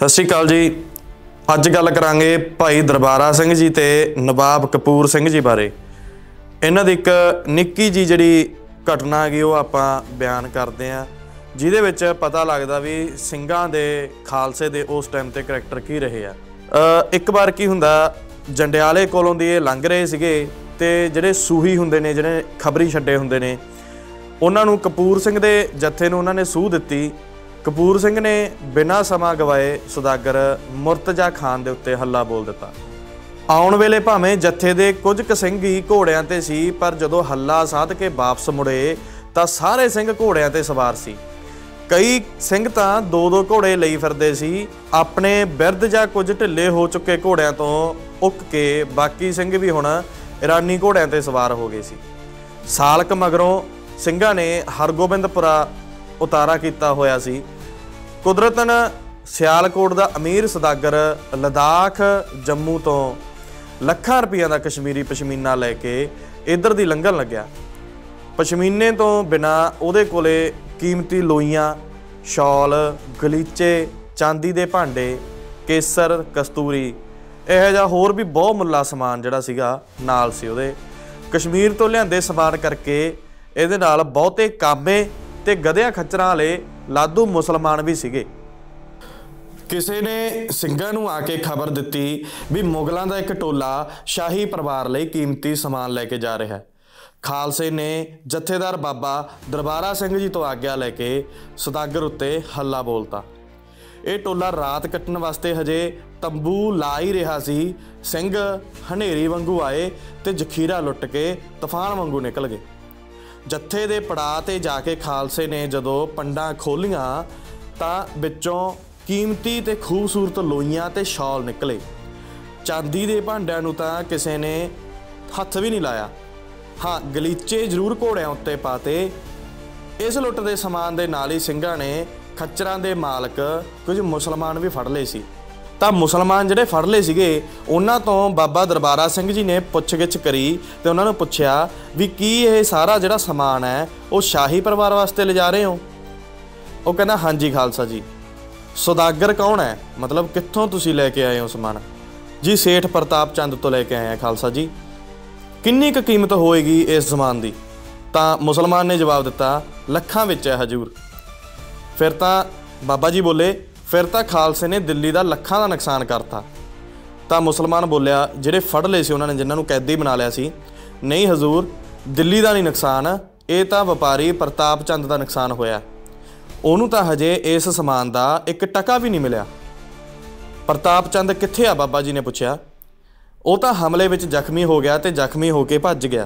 सत श्री अकाल जी। अज गल करांगे भाई दरबारा सिंह जी ते नवाब कपूर सिंह जी बारे। इन्हां दी एक निक्की जी जिहड़ी घटना हैगी वो आपां बयान करते हैं, जिहदे विच पता लगदा भी ਸਿੰਘਾਂ दे खालसे दे उस टाइम ते करैक्टर की रहे आ। एक बार की हुंदा जंडियाले कोलों दी लंघ रहे सीगे ते जिहड़े सूही हुंदे ने, जिहड़े खबरी छड्डे हुंदे ने, उन्हां नूं कपूर सिंह दे जत्थे नूं उन्हां ने सूह दित्ती। कपूर सिंह ने बिना समा गवाए सुदागर मुर्तजा खान दे उत्ते हल्ला बोल दिता। आउण वेले भावें जत्थे दे कुछ क सिंह ही घोड़ियां ते सी, पर जदों हल्ला साध के वापस मुड़े तां सारे सिंह घोड़ियां ते सवार सी। कई सिंह तां दो दो घोड़े लई फिरदे सी। अपने बिरद जां कुछ ढिले हो चुके घोड़ियां तो उक के बाकी सिंह भी हुण ईरानी घोड़ियां ते सवार हो गए सी। सालक मगरों ਸਿੰਘਾਂ ने हरगोबिंदपुरा उतारा किया होया सी। कुदरतन सियालकोट का अमीर सौदागर लद्दाख जम्मू तो ਲੱਖਾਂ रुपया का कश्मीरी पशमीना लैके इधर दी लंघन लग्या। पशमीने तो बिना उहदे कोले कीमती लोईयां, शॉल, गलीचे, चांदी दे भांडे, केसर, कस्तूरी, इहो जिहा होर भी बहुत मुल्ला समान जिहड़ा सीगा नाल सी उहदे। कश्मीर तो लिआंदे समान करके ਇਹਦੇ ਨਾਲ ਬਹੁਤੇ ਕਾਮੇ ਤੇ ਗਧਿਆਂ ਖੱਚਰਾਂ ਵਾਲੇ ਲਾਦੂ ਮੁਸਲਮਾਨ ਵੀ ਸੀਗੇ। ਕਿਸੇ ਨੇ ਸਿੰਘਾਂ ਨੂੰ ਆ ਕੇ ਖਬਰ ਦਿੱਤੀ ਵੀ ਮੁਗਲਾਂ ਦਾ ਇੱਕ ਟੋਲਾ ਸ਼ਾਹੀ ਪਰਿਵਾਰ ਲਈ ਕੀਮਤੀ ਸਮਾਨ ਲੈ ਕੇ ਜਾ ਰਿਹਾ ਹੈ। ਖਾਲਸੇ ਨੇ ਜਥੇਦਾਰ ਬਾਬਾ ਦਰਬਾਰਾ ਸਿੰਘ ਜੀ ਤੋਂ ਆਗਿਆ ਲੈ ਕੇ ਸੁਦਾਗਰ ਉੱਤੇ ਹੱਲਾ ਬੋਲਤਾ। ਇਹ ਟੋਲਾ ਰਾਤ ਕੱਟਣ ਵਾਸਤੇ ਹਜੇ ਤੰਬੂ ਲਾ ਹੀ ਰਿਹਾ ਸੀ। ਸਿੰਘ ਹਨੇਰੀ ਵਾਂਗੂ ਆਏ ਤੇ ਜ਼ਖੀਰਾ ਲੁੱਟ ਕੇ ਤੂਫਾਨ ਵਾਂਗੂ ਨਿਕਲ ਗਏ। जत्थे दे पड़ाव ते जाके खालसे ने जदों पंडां खोलियां तां विचों कीमती ते खूबसूरत लोईयां ते शॉल निकले। चांदी दे भांडिਆਂ ਨੂੰ तां किसे ने हत्थ भी नहीं लाया। हाँ, गलीचे जरूर घोड़िਆਂ उत्ते पाते। इस लुੱਟ दे समान दे नाल ही ਸਿੰਘਾਂ ने खच्चरां दे मालक कुछ मुसलमान भी फड़ लए सी। ਤਾਂ ਮੁਸਲਮਾਨ ਜਿਹੜੇ ਫੜ ਲਏ ਸੀਗੇ ਉਹਨਾਂ ਤੋਂ ਬਾਬਾ ਦਰਬਾਰਾ ਸਿੰਘ ਜੀ ਨੇ ਪੁੱਛਗਿੱਛ ਕਰੀ ਤੇ ਉਹਨਾਂ ਨੂੰ ਪੁੱਛਿਆ ਵੀ ਕੀ ਇਹ ਸਾਰਾ ਜਿਹੜਾ ਸਮਾਨ ਹੈ ਉਹ ਸ਼ਾਹੀ ਪਰਿਵਾਰ ਵਾਸਤੇ ਲਿਜਾ ਰਹੇ ਹੋ। ਉਹ ਕਹਿੰਦਾ ਹਾਂਜੀ ਖਾਲਸਾ ਜੀ। ਸੌਦਾਗਰ ਕੌਣ ਹੈ, ਮਤਲਬ ਕਿੱਥੋਂ ਤੁਸੀਂ ਲੈ ਕੇ ਆਏ ਹੋ ਸਮਾਨ? ਜੀ ਸੇਠ ਪ੍ਰਤਾਪ ਚੰਦ ਤੋਂ ਲੈ ਕੇ ਆਏ ਆ ਖਾਲਸਾ ਜੀ। ਕਿੰਨੀ ਕੁ ਕੀਮਤ ਹੋਏਗੀ ਇਸ ਸਮਾਨ ਦੀ? ਤਾਂ ਮੁਸਲਮਾਨ ਨੇ ਜਵਾਬ ਦਿੱਤਾ ਲੱਖਾਂ ਵਿੱਚ ਹੈ ਹਜ਼ੂਰ। ਫਿਰ ਤਾਂ ਬਾਬਾ ਜੀ ਬੋਲੇ फिर तो खालसे ने दिल्ली का ਲੱਖਾਂ का नुकसान करता। तो मुसलमान बोलिया ਜਿਹੜੇ फड़ लए सी उन्होंने जिन्होंने कैदी बना लिया सी, नहीं हजूर दिल्ली का नहीं नुकसान, ये तो व्यापारी प्रताप चंद का नुकसान होया। उन्होंने तो हजे इस समान का एक टका भी नहीं मिला। प्रताप चंद कित्थे आ? बाबा जी ने पूछा। वो तो हमले में जख्मी हो गया तो जख्मी होके भज गया।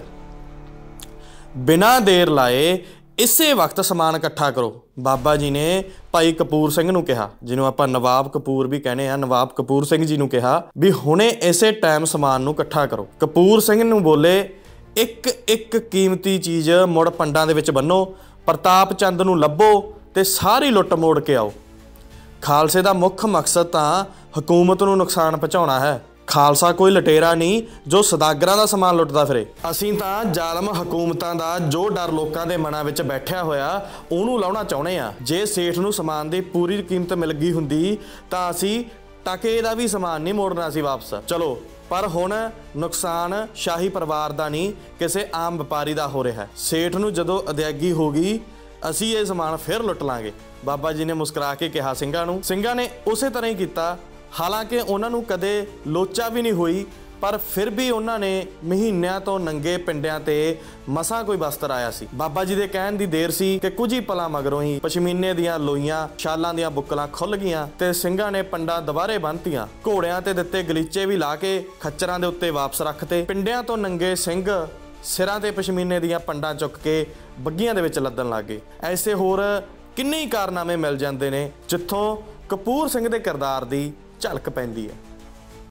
बिना देर लाए इसे वक्त समान इकट्ठा करो। बाबा जी ने भाई कपूर सिंह नूं कहा, जिन्हों आपां नवाब कपूर भी कहने आ, नवाब कपूर सिंह जी नूं कहा भी हुणे इसे टाइम समान नूं इकट्ठा करो। कपूर सिंह नूं बोले एक एक कीमती चीज़ मुड़ पंडां दे विच बन्नो, प्रताप चंद नूं लभो ते सारी लुੱਟ मोड़ के आओ। खालसे दा मुख मकसद तां हुकूमत नूं नुकसान पहुँचाउणा है। खालसा कोई लटेरा नहीं जो सौदागरां दा समान लुੱਟਦਾ ਫਿਰੇ। ਅਸੀਂ ਤਾਂ ਜ਼ਾਲਮ ਹਕੂਮਤਾਂ ਦਾ ਜੋ ਡਰ ਲੋਕਾਂ ਦੇ ਮਨਾਂ ਵਿੱਚ ਬੈਠਿਆ ਹੋਇਆ ਉਹਨੂੰ ਲਾਉਣਾ ਚਾਹੁੰਦੇ ਆ। ਜੇ ਸੇਠ ਨੂੰ ਸਮਾਨ ਦੀ ਪੂਰੀ ਕੀਮਤ ਮਿਲ ਗਈ ਹੁੰਦੀ ਤਾਂ ਅਸੀਂ ਟਕੇ ਦਾ ਵੀ ਸਮਾਨ ਨਹੀਂ ਮੋੜਨਾ ਸੀ ਵਾਪਸ। ਚਲੋ, ਪਰ ਹੁਣ ਨੁਕਸਾਨ ਸ਼ਾਹੀ ਪਰਿਵਾਰ ਦਾ ਨਹੀਂ ਕਿਸੇ ਆਮ ਵਪਾਰੀ ਦਾ ਹੋ ਰਿਹਾ ਹੈ। ਸੇਠ ਨੂੰ ਜਦੋਂ ਅਦਾਇਗੀ ਹੋ ਗਈ ਅਸੀਂ ਇਹ ਸਮਾਨ ਫਿਰ ਲੁੱਟ ਲਾਂਗੇ। ਬਾਬਾ ਜੀ ਨੇ ਮੁਸਕਰਾ ਕੇ ਕਿਹਾ ਸਿੰਘਾਂ ਨੂੰ। ਸਿੰਘਾਂ ਨੇ ਉਸੇ ਤਰ੍ਹਾਂ ਹੀ ਕੀਤਾ। ਹਾਲਾਂਕਿ ਉਹਨਾਂ ਨੂੰ ਕਦੇ ਲੋਚਾ ਵੀ ਨਹੀਂ ਹੋਈ, ਪਰ ਫਿਰ ਵੀ ਉਹਨਾਂ ਨੇ ਮਹੀਨਿਆਂ ਤੋਂ ਨੰਗੇ ਪਿੰਡਿਆਂ ਤੇ ਮਸਾਂ ਕੋਈ ਬਸਤਰ ਆਇਆ ਸੀ। ਬਾਬਾ ਜੀ ਦੇ ਕਹਿਣ ਦੀ ਦੇਰ ਸੀ ਕਿ ਕੁਝ ਹੀ ਪਲਾਂ ਮਗਰੋਂ ਹੀ ਪਸ਼ਮੀਨੇ ਦੀਆਂ ਲੋਈਆਂ, ਸ਼ਾਲਾਂ ਦੀਆਂ ਬੁੱਕਲਾਂ ਖੁੱਲ ਗਈਆਂ ਤੇ ਸਿੰਘਾਂ ਨੇ ਪੰਡਾਂ ਦੁਬਾਰੇ ਬੰਨ੍ਹਤੀਆਂ। ਘੋੜਿਆਂ ਤੇ ਦਿੱਤੇ ਗਲੀਚੇ ਵੀ ਲਾ ਕੇ ਖੱਚਰਾਂ ਦੇ ਉੱਤੇ ਵਾਪਸ ਰੱਖਤੇ। ਪਿੰਡਿਆਂ ਤੋਂ ਨੰਗੇ ਸਿੰਘ ਸਿਰਾਂ ਤੇ ਪਸ਼ਮੀਨੇ ਦੀਆਂ ਪੰਡਾਂ ਚੁੱਕ ਕੇ ਬੱਗੀਆਂ ਦੇ ਵਿੱਚ ਲੱਦਣ ਲੱਗ ਗਏ। ਐਸੇ ਹੋਰ ਕਿੰਨੇ ਹੀ ਕਾਰਨਾਮੇ ਮਿਲ ਜਾਂਦੇ ਨੇ ਜਿੱਥੋਂ ਕਪੂਰ ਸਿੰਘ ਦੇ ਕਿਰਦਾਰ ਦੀ ਝਲਕ ਪੈਂਦੀ ਹੈ।